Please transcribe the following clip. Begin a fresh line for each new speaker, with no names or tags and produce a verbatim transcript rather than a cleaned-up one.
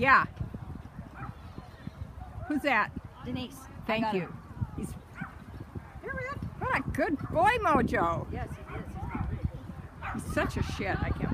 Yeah. Who's that?
Denise.
Thank you. He's, what a good boy, Mojo.
Yes, he is.
He's such a shit. I can't